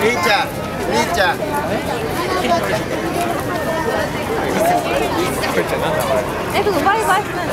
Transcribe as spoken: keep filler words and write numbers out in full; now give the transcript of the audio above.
りーちゃん、りーちゃん。 え、でもバイバイ。